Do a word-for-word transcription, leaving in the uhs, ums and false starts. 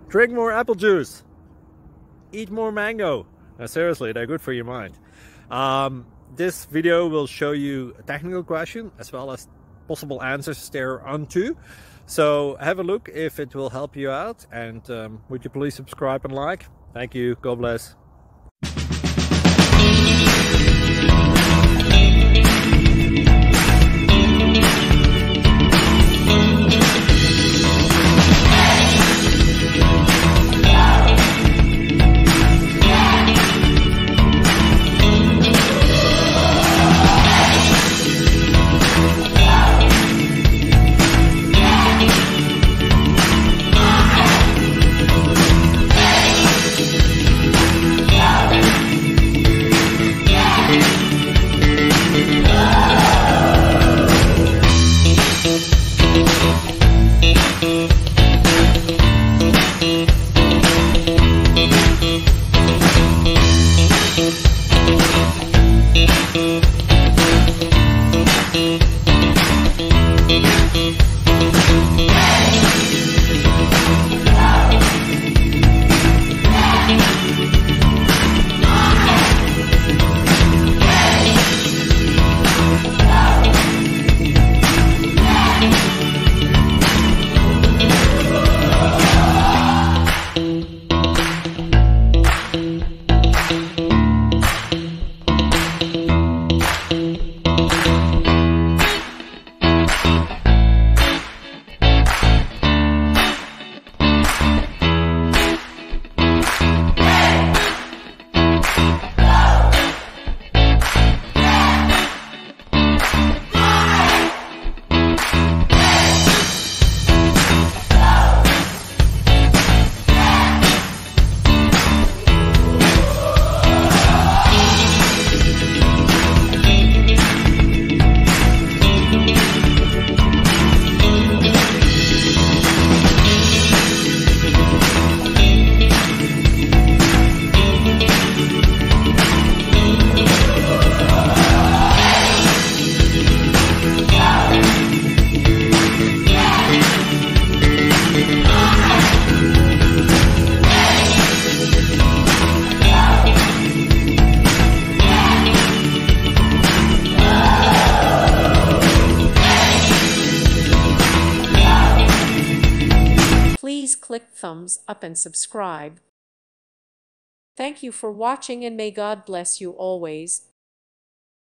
Drink more apple juice. Eat more mango. Now, seriously, they're good for your mind. Um, this video will show you a technical question as well as possible answers thereunto. So have a look if it will help you out, and um, would you please subscribe and like? Thank you. God bless. Please click thumbs up and subscribe. Thank you for watching, and may God bless you always.